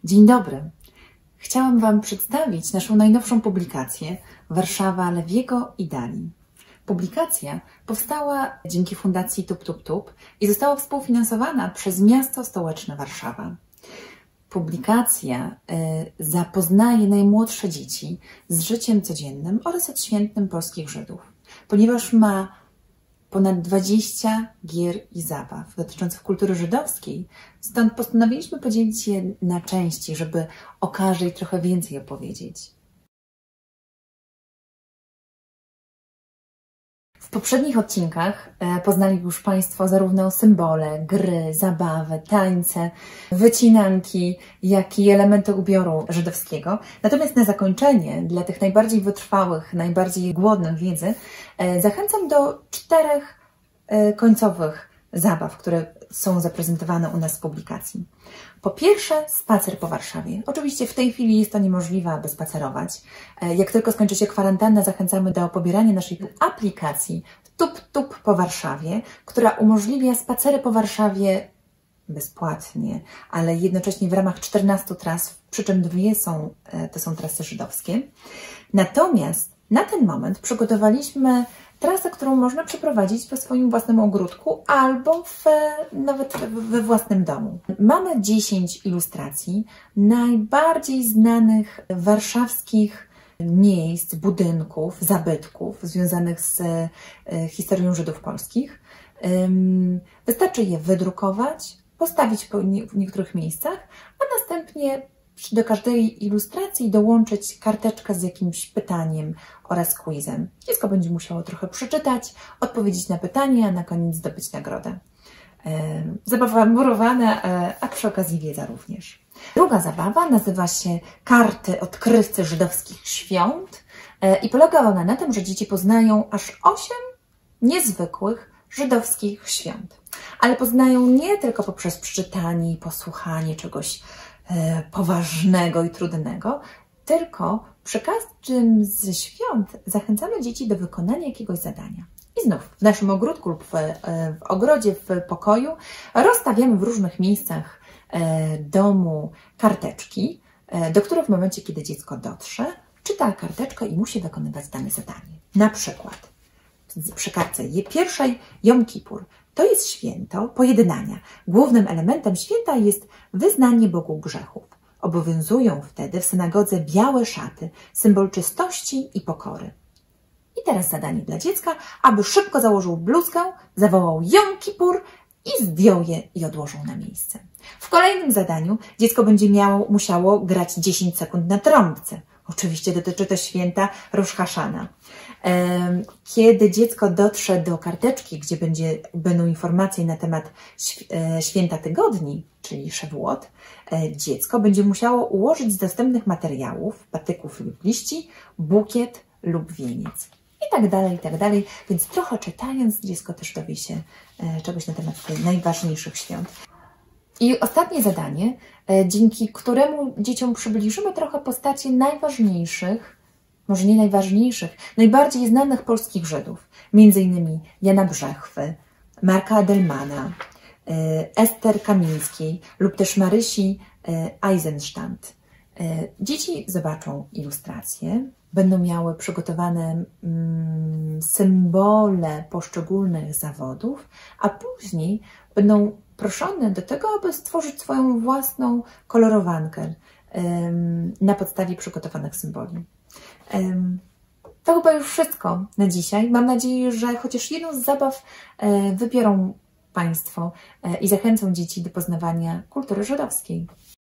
Dzień dobry. Chciałam Wam przedstawić naszą najnowszą publikację Warszawa Lewiego i Dali. Publikacja powstała dzięki Fundacji Tup i została współfinansowana przez Miasto Stołeczne Warszawa. Publikacja zapoznaje najmłodsze dzieci z życiem codziennym oraz odświętnym polskich Żydów, ponieważ ma ponad 20 gier i zabaw dotyczących kultury żydowskiej, stąd postanowiliśmy podzielić je na części, żeby o każdej trochę więcej opowiedzieć. W poprzednich odcinkach poznali już Państwo zarówno symbole, gry, zabawy, tańce, wycinanki, jak i elementy ubioru żydowskiego. Natomiast na zakończenie, dla tych najbardziej wytrwałych, najbardziej głodnych wiedzy, zachęcam do 4 końcowych zabaw, które są zaprezentowane u nas w publikacji. Po pierwsze, spacer po Warszawie. Oczywiście w tej chwili jest to niemożliwe, aby spacerować. Jak tylko skończy się kwarantanna, zachęcamy do pobierania naszej aplikacji Tup po Warszawie, która umożliwia spacery po Warszawie bezpłatnie, ale jednocześnie w ramach 14 tras, przy czym 2 to są trasy żydowskie. Natomiast na ten moment przygotowaliśmy trasę, którą można przeprowadzić we swoim własnym ogródku albo nawet we własnym domu. Mamy 10 ilustracji najbardziej znanych warszawskich miejsc, budynków, zabytków związanych z historią Żydów polskich. Wystarczy je wydrukować, postawić w niektórych miejscach, a następnie do każdej ilustracji dołączyć karteczkę z jakimś pytaniem oraz quizem. Dziecko będzie musiało trochę przeczytać, odpowiedzieć na pytanie, a na koniec zdobyć nagrodę. Zabawa murowana, a przy okazji wiedza również. Druga zabawa nazywa się Karty odkrywcy żydowskich świąt i polega ona na tym, że dzieci poznają aż 8 niezwykłych żydowskich świąt. Ale poznają nie tylko poprzez przeczytanie i posłuchanie czegoś poważnego i trudnego, tylko przy każdym ze świąt zachęcamy dzieci do wykonania jakiegoś zadania. I znów w naszym ogródku lub w ogrodzie, w pokoju rozstawiamy w różnych miejscach domu karteczki, do których w momencie, kiedy dziecko dotrze, czyta karteczkę i musi wykonywać dane zadanie. Na przykład przy kartce pierwszej Jom Kippur. To jest święto pojednania. Głównym elementem święta jest wyznanie Bogu grzechów. Obowiązują wtedy w synagodze białe szaty, symbol czystości i pokory. I teraz zadanie dla dziecka, aby szybko założył bluzkę, zawołał Jom Kippur i zdjął je i odłożył na miejsce. W kolejnym zadaniu dziecko będzie musiało grać 10 sekund na trąbce. Oczywiście dotyczy to święta Rosh Hashana. Kiedy dziecko dotrze do karteczki, gdzie będą informacje na temat święta tygodni, czyli Szewuot, dziecko będzie musiało ułożyć z dostępnych materiałów, patyków lub liści, bukiet lub wieniec. I tak dalej. Więc trochę czytając, dziecko też dowie się czegoś na temat tych najważniejszych świąt. I ostatnie zadanie, dzięki któremu dzieciom przybliżymy trochę postaci najważniejszych, może nie najważniejszych, najbardziej znanych polskich Żydów. Między innymi Jana Brzechwy, Marka Adelmana, Ester Kamińskiej lub też Marysi Eisenstadt. Dzieci zobaczą ilustracje, będą miały przygotowane symbole poszczególnych zawodów, a później będą proszone do tego, aby stworzyć swoją własną kolorowankę na podstawie przygotowanych symboli. To chyba już wszystko na dzisiaj. Mam nadzieję, że chociaż jedną z zabaw wybiorą Państwo i zachęcą dzieci do poznawania kultury żydowskiej.